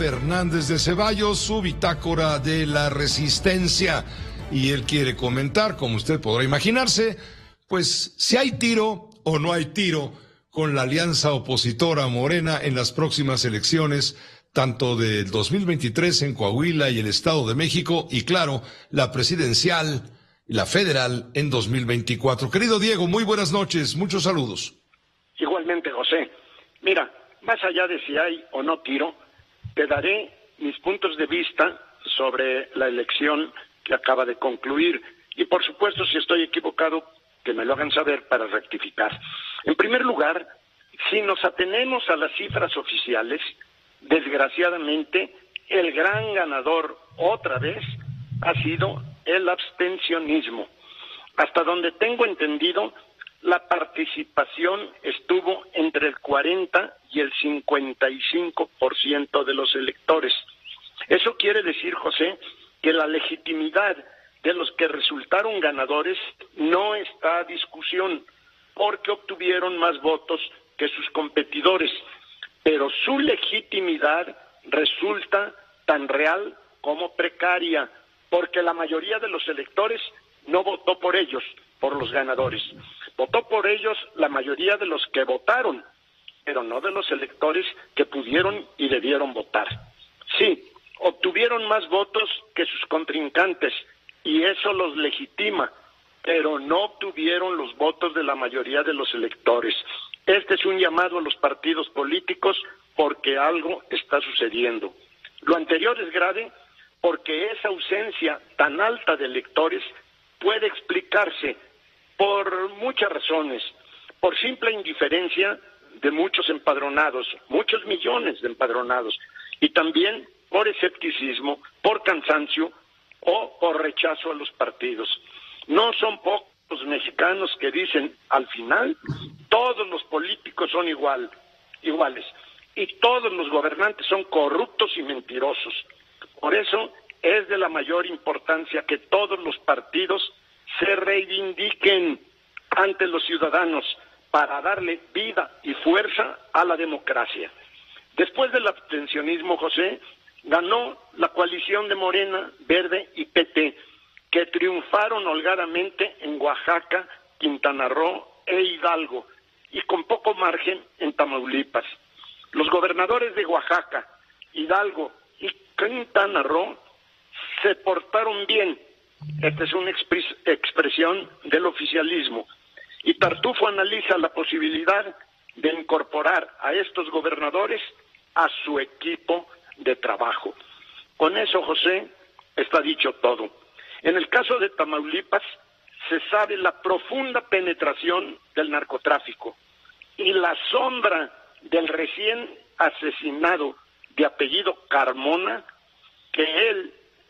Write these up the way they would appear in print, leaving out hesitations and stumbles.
Fernández de Ceballos, su bitácora de la resistencia. Y él quiere comentar, como usted podrá imaginarse, pues si hay tiro o no hay tiro con la alianza opositora Morena en las próximas elecciones, tanto del 2023 en Coahuila y el Estado de México, y claro, la presidencial y la federal en 2024. Querido Diego, muy buenas noches, muchos saludos. Igualmente, José. Mira, más allá de si hay o no tiro, te daré mis puntos de vista sobre la elección que acaba de concluir. Y por supuesto, si estoy equivocado, que me lo hagan saber para rectificar. En primer lugar, si nos atenemos a las cifras oficiales, desgraciadamente, el gran ganador otra vez ha sido el abstencionismo. Hasta donde tengo entendido, la participación estuvo entre el 40 y el 55% de los electores. Eso quiere decir, José, que la legitimidad de los que resultaron ganadores no está a discusión, porque obtuvieron más votos que sus competidores, pero su legitimidad resulta tan real como precaria, porque la mayoría de los electores no votó por ellos, por los ganadores. Votó por ellos la mayoría de los que votaron, pero no de los electores que pudieron y debieron votar. Sí, obtuvieron más votos que sus contrincantes, y eso los legitima, pero no obtuvieron los votos de la mayoría de los electores. Este es un llamado a los partidos políticos porque algo está sucediendo. Lo anterior es grave porque esa ausencia tan alta de electores puede explicarse por muchas razones, por simple indiferencia de muchos empadronados, muchos millones de empadronados, y también por escepticismo, por cansancio o por rechazo a los partidos. No son pocos los mexicanos que dicen, al final, todos los políticos son iguales, y todos los gobernantes son corruptos y mentirosos. Por eso es de la mayor importancia que todos los partidos se reivindiquen ante los ciudadanos para darle vida y fuerza a la democracia. Después del abstencionismo, José, ganó la coalición de Morena, Verde y PT, que triunfaron holgadamente en Oaxaca, Quintana Roo e Hidalgo, y con poco margen en Tamaulipas. Los gobernadores de Oaxaca, Hidalgo y Quintana Roo se portaron bien. Esta es una expresión del oficialismo. Y Tartufo analiza la posibilidad de incorporar a estos gobernadores a su equipo de trabajo. Con eso, José, está dicho todo. En el caso de Tamaulipas, se sabe la profunda penetración del narcotráfico y la sombra del recién asesinado de apellido Carmona, que el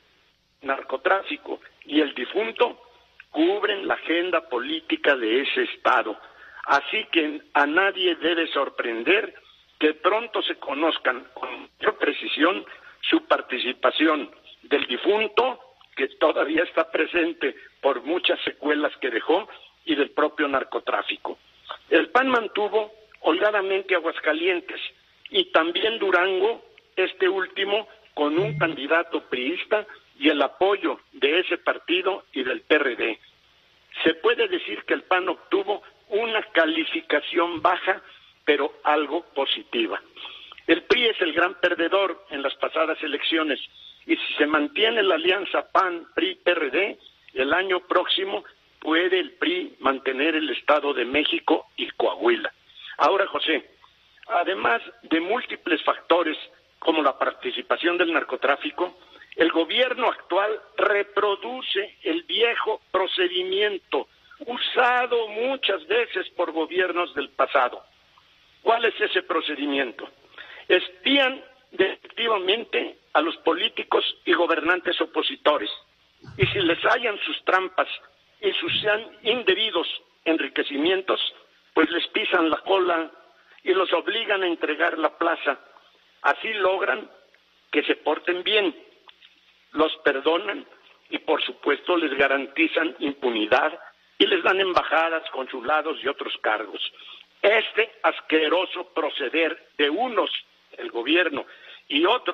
narcotráfico y el difunto cubren la agenda política de ese estado. Así que a nadie debe sorprender que pronto se conozcan con mayor precisión su participación del difunto, que todavía está presente por muchas secuelas que dejó, y del propio narcotráfico. El PAN mantuvo holgadamente Aguascalientes y también Durango, este último con un candidato priista y el apoyo de ese partido y del PRD. Se puede decir que el PAN obtuvo una calificación baja, pero algo positiva. El PRI es el gran perdedor en las pasadas elecciones, y si se mantiene la alianza PAN-PRI-PRD, el año próximo puede el PRI mantener el Estado de México y Coahuila. Ahora, José, además de múltiples factores como la participación del narcotráfico, el gobierno actual reproduce el viejo procedimiento usado muchas veces por gobiernos del pasado. ¿Cuál es ese procedimiento? Espían efectivamente a los políticos y gobernantes opositores, y si les hallan sus trampas y sus indebidos enriquecimientos, pues les pisan la cola y los obligan a entregar la plaza. Así logran que se porten bien, los perdonan y por supuesto les garantizan impunidad y les dan embajadas, consulados y otros cargos. Este asqueroso proceder de unos, el gobierno, y otros,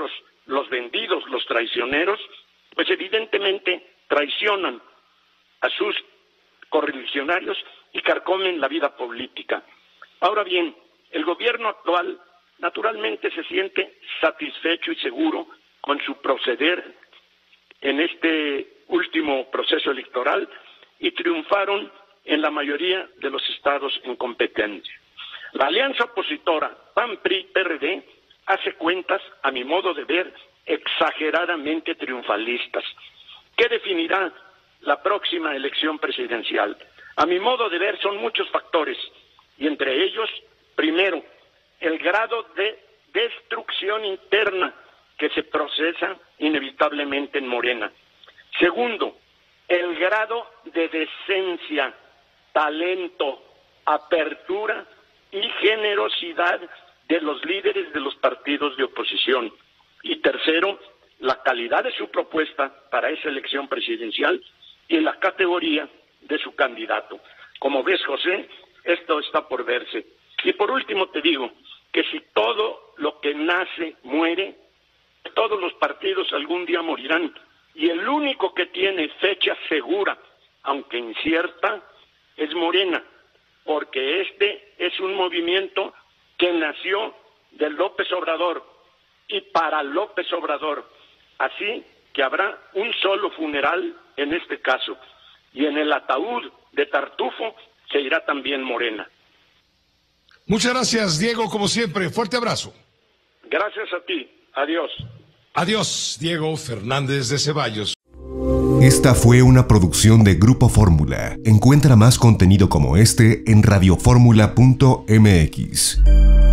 los vendidos, los traicioneros, pues evidentemente traicionan a sus correligionarios y carcomen la vida política. Ahora bien, el gobierno actual naturalmente se siente satisfecho y seguro con su proceder en este último proceso electoral y triunfaron en la mayoría de los estados en competencia. La alianza opositora PAN-PRI-PRD hace cuentas, a mi modo de ver, exageradamente triunfalistas. ¿Qué definirá la próxima elección presidencial? A mi modo de ver son muchos factores, y entre ellos, primero, el grado de destrucción interna que se procesa inevitablemente en Morena. Segundo, el grado de decencia, talento, apertura y generosidad de los líderes de los partidos de oposición. Y tercero, la calidad de su propuesta para esa elección presidencial y la categoría de su candidato. Como ves, José, esto está por verse. Y por último te digo que si todo lo que nace muere, todos los partidos algún día morirán, y el único que tiene fecha segura, aunque incierta, es Morena, porque este es un movimiento que nació de López Obrador y para López Obrador, así que habrá un solo funeral en este caso, y en el ataúd de Tartufo se irá también Morena. Muchas gracias, Diego, como siempre. Fuerte abrazo. Gracias a ti. Adiós. Adiós, Diego Fernández de Ceballos. Esta fue una producción de Grupo Fórmula. Encuentra más contenido como este en radioformula.mx.